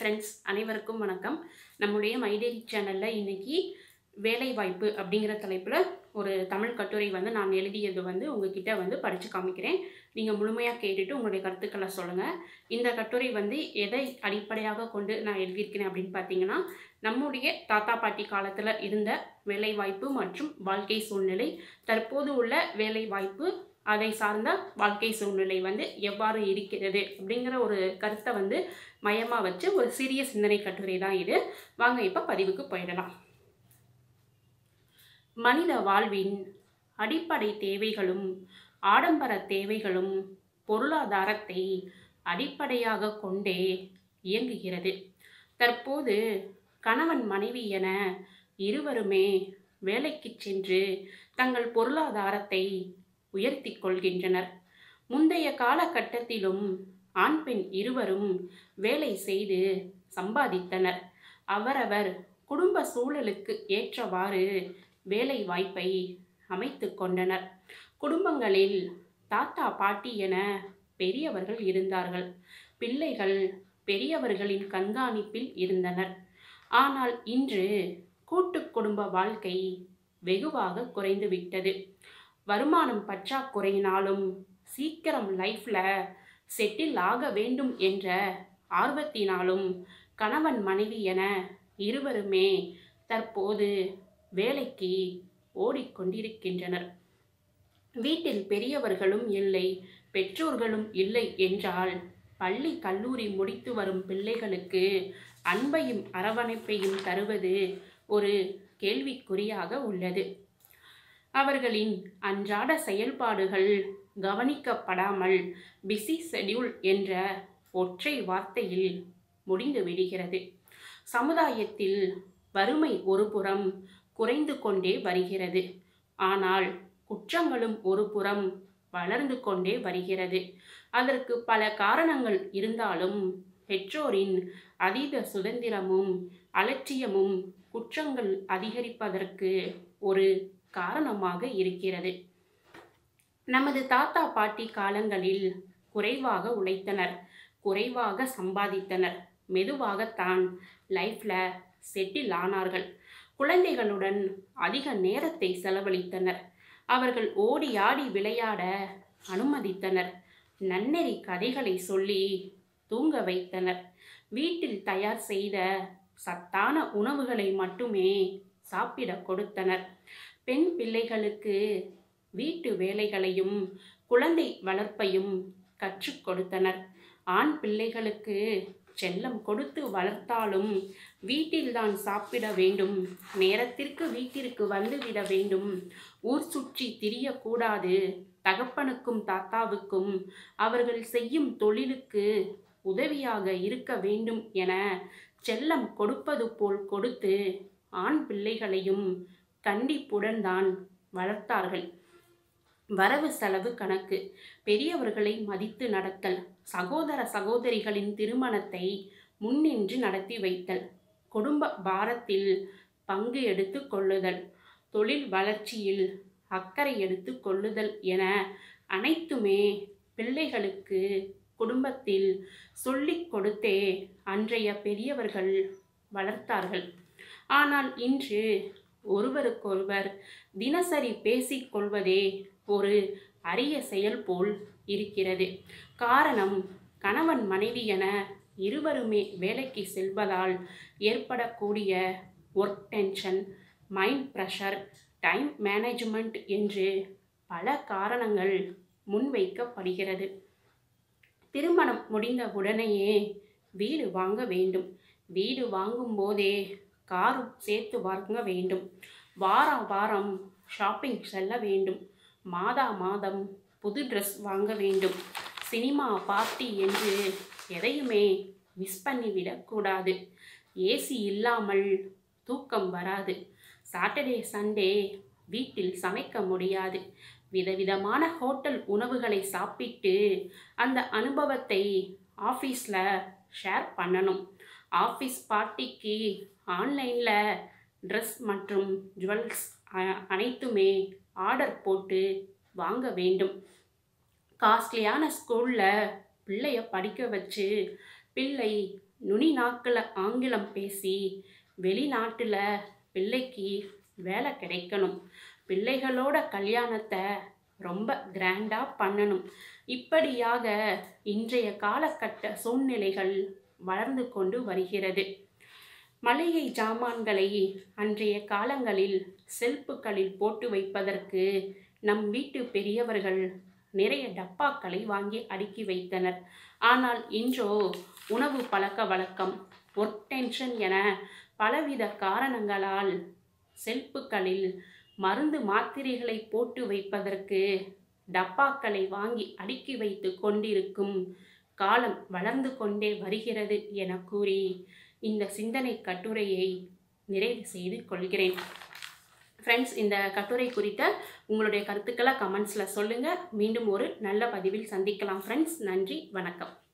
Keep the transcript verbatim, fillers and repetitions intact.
Hi friends, அனைவருக்கும் வணக்கம். நம்முடைய மைடேரி சேனலில் இன்றைக்கி வேலைவாய்ப்பு அப்படிங்கிற தலைப்பில் ஒரு தமிழ் கட்டுரை வந்து நான் எழுதியது வந்து உங்ககிட்ட வந்து படித்து காமிக்கிறேன். நீங்கள் முழுமையாக கேட்டுட்டு உங்களுடைய கருத்துக்களை சொல்லுங்கள். இந்த கட்டுரை வந்து எதை அடிப்படையாக கொண்டு நான் எழுதியிருக்கிறேன் அப்படின்னு பார்த்தீங்கன்னா, நம்முடைய தாத்தா பாட்டி காலத்தில் இருந்த வேலைவாய்ப்பு மற்றும் வாழ்க்கை சூழ்நிலை, தற்போது உள்ள வேலைவாய்ப்பு, அதை சார்ந்த வாழ்க்கை சூழ்நிலை வந்து எவ்வாறு இருக்கிறது அப்படிங்கிற ஒரு கருத்தை வந்து மையமாக வச்சு ஒரு சிறிய சிந்தனை கட்டுரை தான் இது. வாங்க இப்போ பதிவுக்கு போயிடலாம். மனித வாழ்வின் அடிப்படை தேவைகளும் ஆடம்பர தேவைகளும் பொருளாதாரத்தை அடிப்படையாக கொண்டே இயங்குகிறது. தற்போது கணவன் மனைவி என இருவருமே வேலைக்கு சென்று தங்கள் பொருளாதாரத்தை உயர்த்தி கொள்கின்றனர். முந்தைய காலகட்டத்திலும் ஆண் பெண் இருவரும் வேலை செய்து சம்பாதித்தனர். அவரவர் குடும்ப சூழலுக்கு ஏற்றவாறு வேலை வாய்ப்பை அமைத்து கொண்டனர். குடும்பங்களில் தாத்தா பாட்டி என பெரியவர்கள் இருந்தார்கள். பிள்ளைகள் பெரியவர்களின் கண்காணிப்பில் இருந்தனர். ஆனால் இன்று கூட்டு குடும்ப வாழ்க்கை வெகுவாக குறைந்துவிட்டது. வருமானம் பற்றாக்குறையினாலும் சீக்கிரம் லைஃப்பில் செட்டில் ஆக வேண்டும் என்ற ஆர்வத்தினாலும் கணவன் மனைவி என இருவருமே தற்போது வேலைக்கு ஓடிக்கொண்டிருக்கின்றனர். வீட்டில் பெரியவர்களும் இல்லை, பெற்றோர்களும் இல்லை என்றால் பள்ளி கல்லூரி முடித்து வரும் பிள்ளைகளுக்கு அன்பையும் அரவணைப்பையும் தருவது ஒரு கேள்விக்குறியாக உள்ளது. அவர்களின் அன்றாட செயல்பாடுகள் கவனிக்கப்படாமல் பிஸி ஷெட்யூல் என்ற ஒற்றை வார்த்தையில் முடிந்து விடுகிறது. சமுதாயத்தில் வறுமை ஒரு புறம் குறைந்து கொண்டே வருகிறது. ஆனால் குற்றங்களும் ஒரு புறம் வளர்ந்து கொண்டே வருகிறது. அதற்கு பல காரணங்கள் இருந்தாலும் பெற்றோரின் அதீத சுதந்திரமும் அலட்சியமும் குற்றங்கள் அதிகரிப்பதற்கு ஒரு காரணமாக இருக்கிறது. நமது தாத்தா பாட்டி காலங்களில் குறைவாக உழைத்தனர், குறைவாக சம்பாதித்தனர், மெதுவாகத்தான் லைஃப்ல செட்டில் ஆனார்கள். குழந்தைகளுடன் அதிக நேரத்தை செலவழித்தனர். அவர்கள் ஓடி ஆடி விளையாட அனுமதித்தனர். நன்னெறி கதைகளை சொல்லி தூங்க வைத்தனர். வீட்டில் தயார் செய்த சத்தான உணவுகளை மட்டுமே சாப்பிட கொடுத்தனர். பெண் பிள்ளைகளுக்கு வீட்டு வேலைகளையும் குழந்தை வளர்ப்பையும் கற்றுக் கொடுத்தனர். ஆண் பிள்ளைகளுக்கு செல்லம் கொடுத்து வளர்த்தாலும் வீட்டில்தான் சாப்பிட வேண்டும், நேரத்திற்கு வீட்டிற்கு வந்துவிட வேண்டும், ஊர் சுற்றி திரியக்கூடாது, தகப்பனுக்கும் தாத்தாவுக்கும் அவர்கள் செய்யும் தொழிலுக்கு உதவியாக இருக்க வேண்டும் என செல்லம் கொடுப்பது போல் கொடுத்து ஆண் பிள்ளைகளையும் கண்டிப்புடன் தான் வளர்த்தார்கள். வரவு செலவு கணக்கு, பெரியவர்களை மதித்து நடத்தல், சகோதர சகோதரிகளின் திருமணத்தை முன்னின்று நடத்தி வைத்தல், குடும்ப பாரத்தில் பங்கு எடுத்து கொள்ளுதல், தொழில் வளர்ச்சியில் அக்கறை எடுத்து கொள்ளுதல் என அனைத்துமே பிள்ளைகளுக்கு குடும்பத்தில் சொல்லிக் கொடுத்தே அன்றைய பெரியவர்கள் வளர்த்தார்கள். ஆனால் இன்று ஒருவருக்கொருவர் தினசரி பேசிக்கொள்வதே ஒரு அரிய செயல் போல் இருக்கிறது. காரணம், கணவன் மனைவி என இருவருமே வேலைக்கு செல்வதால் ஏற்படக்கூடிய work tension, mind pressure, time management என்று பல காரணங்கள் முன்வைக்கப்படுகிறது. திருமணம் முடிந்த உடனேயே வீடு வாங்க வேண்டும், வீடு வாங்கும் போதே காரும் சேர்த்து வாங்க வேண்டும், வாரம் வாரம் ஷாப்பிங் செல்ல வேண்டும், மாதா மாதம் புது ட்ரெஸ் வாங்க வேண்டும், சினிமா பார்ட்டி என்று எதையுமே மிஸ் பண்ணிவிடக்கூடாது, ஏசி இல்லாமல் தூக்கம் வராது, சாட்டர்டே சண்டே வீட்டில் சமைக்க முடியாது, விதவிதமான ஹோட்டல் உணவுகளை சாப்பிட்டு அந்த அனுபவத்தை ஆஃபீஸில் ஷேர் பண்ணணும், ஆஃபீஸ் பார்ட்டிக்கு ஆன்லைனில் ட்ரெஸ் மற்றும் ஜுவல்ஸ் அனைத்துமே ஆர்டர் போட்டு வாங்க வேண்டும், காஸ்ட்லியான ஸ்கூலில் பிள்ளைய படிக்க வச்சு பிள்ளை நுனி நாக்கில் ஆங்கிலம் பேசி வெளிநாட்டில் பிள்ளைக்கு வேலை கிடைக்கணும், பிள்ளைகளோட கல்யாணத்தை ரொம்ப கிராண்டாக பண்ணணும். இப்படியாக இன்றைய காலகட்ட சூழ்நிலைகள் வளர்ந்து கொண்டு வருகிறது. மளிகை ஜாமான்களை அன்றைய காலங்களில் செல்ஃபுகளில் போட்டு வைப்பதற்கு நம் வீட்டு பெரியவர்கள் நிறைய டப்பாக்களை வாங்கி அடுக்கி வைத்தனர். ஆனால் இன்றோ உணவு பழக்க வழக்கம், ஒர்க் டென்ஷன் என பலவித காரணங்களால் செல்ஃபுகளில் மருந்து மாத்திரைகளை போட்டு வைப்பதற்கு டப்பாக்களை வாங்கி அடுக்கி வைத்து கொண்டிருக்கும் காலம் வளர்ந்து கொண்டே வருகிறது என கூறி இந்த சிந்தனை கட்டுரையை நிறைவு செய்து கொள்கிறேன். ஃப்ரெண்ட்ஸ், இந்த கட்டுரை குறித்த உங்களுடைய கருத்துக்களை கமெண்ட்ஸில் சொல்லுங்கள். மீண்டும் ஒரு நல்ல பதிவில் சந்திக்கலாம் ஃப்ரெண்ட்ஸ். நன்றி, வணக்கம்.